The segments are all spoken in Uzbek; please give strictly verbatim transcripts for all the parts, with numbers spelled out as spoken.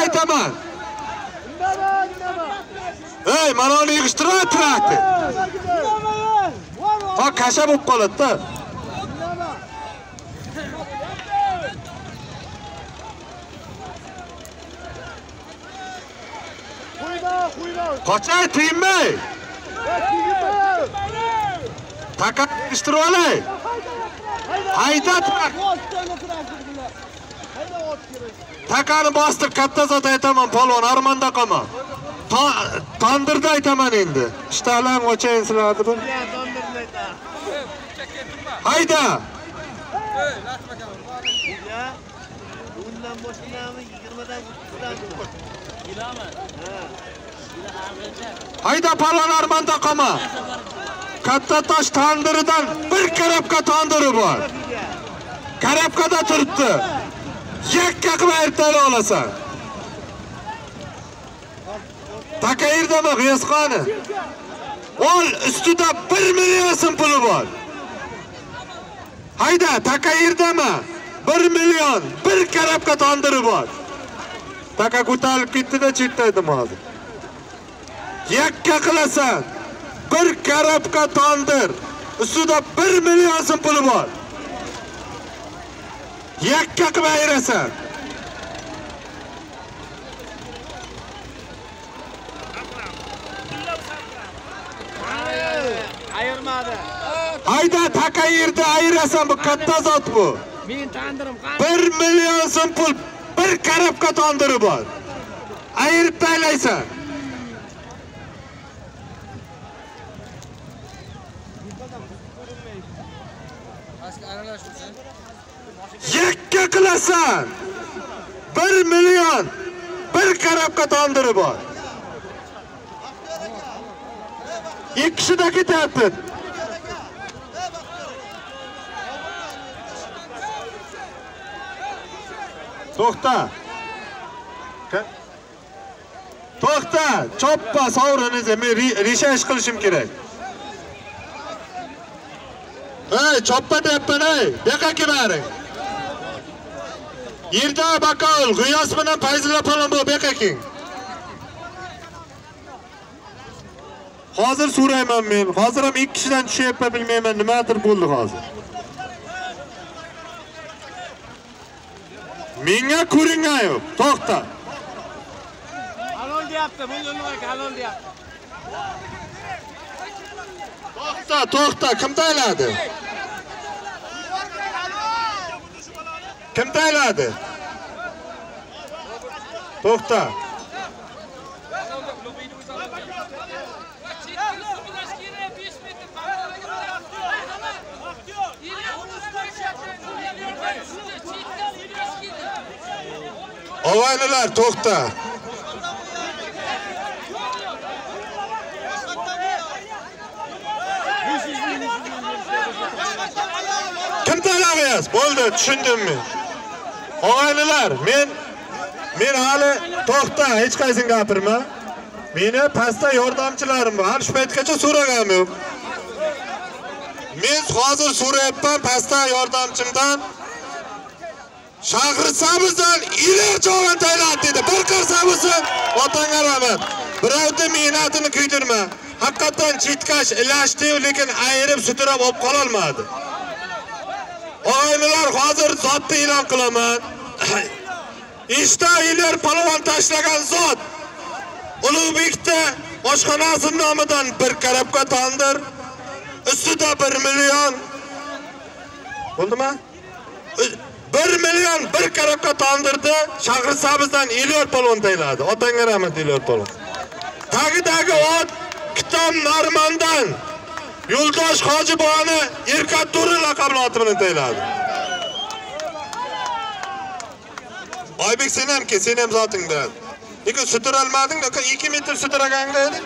aytaman. Ey, mana uni yig'ishtirib turadi. Ha, kasha bo'lib qoladi-da. Qochay, tiyinmay. Takat yig'ishtirib olay. Haydat. Takani bostir, katta zot aytaman, polvon armonda qolma. Tandirda aytaman endi. Ishtalang o'chayin sizlarni bu. Hayda. Bundan boshlanami yigirmadan o'ttizdan. Hayda, polvon armonda qolma. Katta tosh tandiridan bir karabka tandiri bor. Karabkada turibdi. Yakka qilib aytala olasan. Takayirdami G'iyosqoni? Ol, ustida bir million so'm puli bor. Hayda, Takayirdami? bir million, bir karabka tandiri bor. Taka ko'tarilib ketdi-da chetdaydim hozir. Yakka qilasan. Bir karabka tandir. Ustida bir million so'm puli bor. Yakka qilib ayirasan. Ayirmadi. Hayda, Takayirda ayirasan, bu katta zot bu. Men tandirim qani? bir million so'm pul, bir karabka tandiri bor. Ayirib taylaysan. Yakka qilasan. bir million, bir karabka tandiri bor. İki kişi de ketyapti. To'xta. To'xta, choppa sovringizni, men rishash qilishim kerak. Ey, choppa deyapman, ey, buyoqqa kelmaring. Yerda Bakol, G'iyos bilan Fayzulla palon bu buyoqqa keling. Hozir so'rayman men. Hozir ham ikki kishidan tushyapman, bilmayman, nimadir bo'ldi hozir. Menga ko'ringan yo'q. To'xta. Halol deyapti, men yo'lga halol deyapti. To'xta, to'xta, kim tayladi? Kim tayladi? To'xta. Ovaylilar, to'xta. Kim talayapsiz? Bo'ldi, tushundim men. Ovaylilar, men men hali to'xta, hech qaysing gapirma. Meni pastda yordamchilarim bor. Har shu paytgacha so'raganim yo'q. Men hozir so'rayapman pastda yordamchimdan. Shahrisabizdan ilar jovan tayladi dedi. Bir qarsamisin, otanga rahmat. Birovni mehnatini kuydirma. Haqiqatan chitkash ilashdi, lekin ayirib suturab olib qola olmadi. Oynalar hozir zotni e'lon qilaman. İştahiyler palvon tashlagan zot. Ulug'bekda oshxonasi nomidan bir karabka tandir. Ustida bir million. Bo'ldimi? bir million bir karabka tandirdi. Shahrisabizdan Elyor palvon tayladi. Otanga rahmat Elyor palvon. Tagidagi ot Kitom Narmandan Yo'ldosh Hojiboni Erkat To'ri laqabli oti bilan tayladi. Oybek sen ham ke, sen ham zotingdan. Lekin suturalmading, lekin ikki metr suturaganga edi.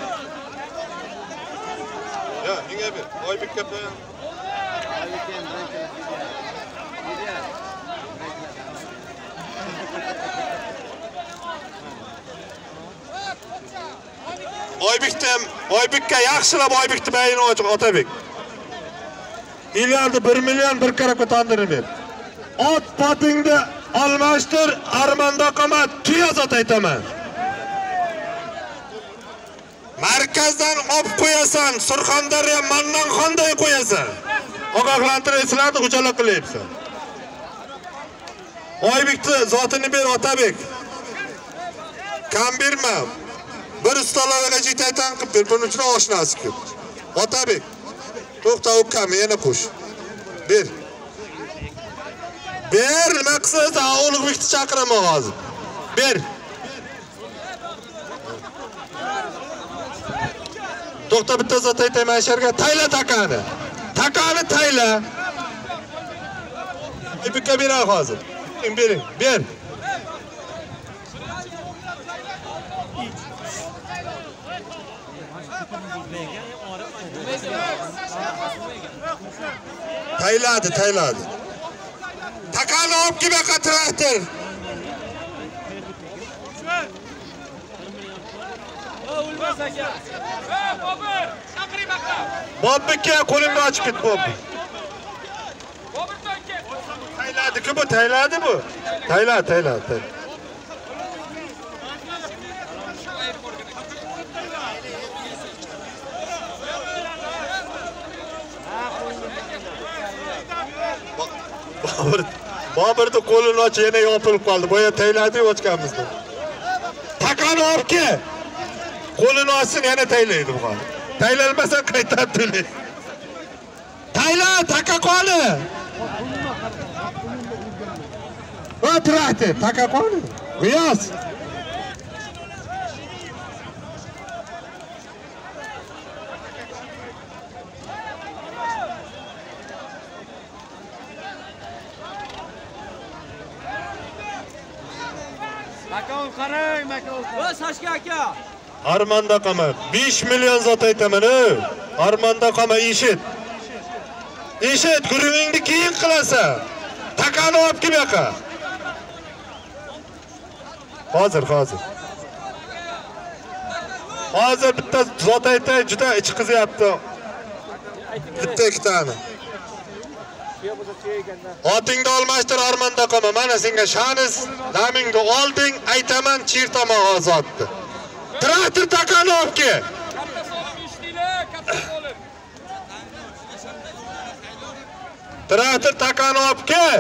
Ya, menga ber. Oybekka ber. Oybekdan, Oybekka yaxshilab Oybekni bayini ochiq Otabek. Ilardi bir million bir karabka tandirib ber. Ot potingda almashtir Armando qama tuya zot aytaman. Markazdan olib qo'yasan, Surxondaryo mandan qanday qo'yasan? Ogohlantirishlarni xo'jalik qilyapsan. Oybekni zotini ber Otabek. Kam berma. Bir ustalarga jitaytan qilib ber, buning uchun oshnasi ko'p. Otabek. To'xta, ukam yana qo'sh. Ber. Ber, nima qilsiz? Ulug'bekni chaqiraman hozir. Ber. To'xta, bitta zot aytaman sharga, tayla takani. Takani tayla. Oybekka beray hozir. Bering, ber. Tayladi, tayladi. Takani olib kelib traktor. Bobbika qo'lingni ochib ket, Bobbi. Tayladi-ku bu, tayladi bu. Tayla, tayla, tayla. Bobur, Boburni qo'lini och, yana yopilib qoldi. Boya tayladi-yu ochganmizda. Takani olib kel. Qo'lini ochsin, yana taylaydi bu hol. Taylalmasa qaytarib to'laydi. Tayla, taka qoli. O'tiradi, taka qoli. G'iyos. Makon qarang, makon. Va Sashka aka. Armando qama besh million zot aytaman, ey. Armando qama eshit. Eshit, gurungingni keyin qilasan. Takani olib kel yoqa. Hozir, hozir. Hozir bitta zot aytay, juda ichi qizyapti. Bitta ikkitani. Otingni almashtir Armando qama. Mana senga shaniz, namingni olding, aytaman chertama ozodni. Traktor takani olib kel. Katta solim ishlaylar, katta solim. Traktor takani olib kel.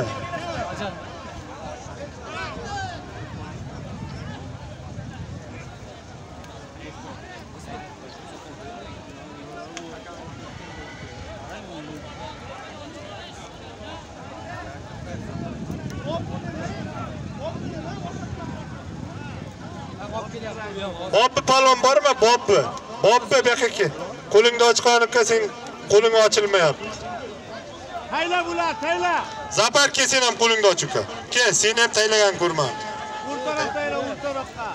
Bobbi palon bormi? Bobbi. Bobbi bu yoqqa kel. Qo'lingni ochqanibka sen qo'ling ochilmayapti. Tayla bular, tayla. Zapar kelsin ham qo'lingni ochibka. Kel, sen ham taylagan ko'rma. O'rtaroq tayla, o'rtaroqqa.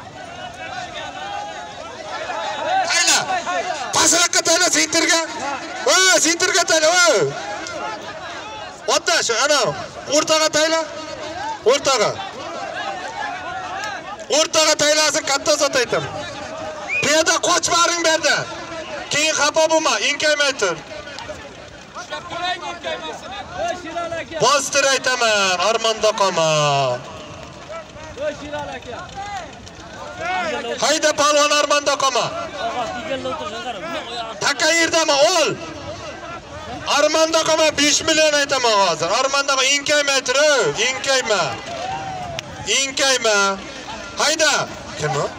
Tayla. Pasroqqa tayla, sentirga. Va, sentirga tayla, va. Otta shu, ana, o'rtaga tayla. O'rtaga. O'rtaga taylasin, katta zot aytaman. Piyoda qochmaring bu yerda. Keyin xafa bo'lma, inkaymay tur. Ishlab qo'ying inkaymasin. Ey Shirali aka. Bostir aytaman, Armando qama. Ey Shirali aka. Hayda palvon Armando qama. Taka yerdami, ol. Armando qama besh million aytaman hozir. Armando qama inkaymay tur, inkayma. Inkayma. Hayda. Kim o?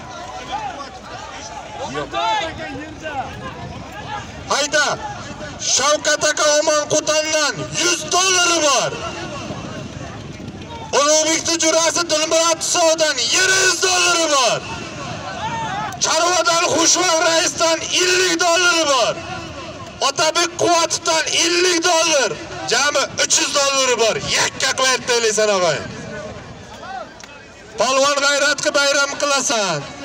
Hayda. Shavkat aka Omon Qutandan yuz dollari bor. Ulug'bekni jurasi Dilmurod Tusovdan yuz dollari bor. Charvadan Xushvaq raisdan ellik dollari bor. Otabek Quvatovdan ellik dollar. Jami uch yuz dollari bor. Yakka qilib aytaysan og'ay. Palvon g'ayratga bayram qilasan.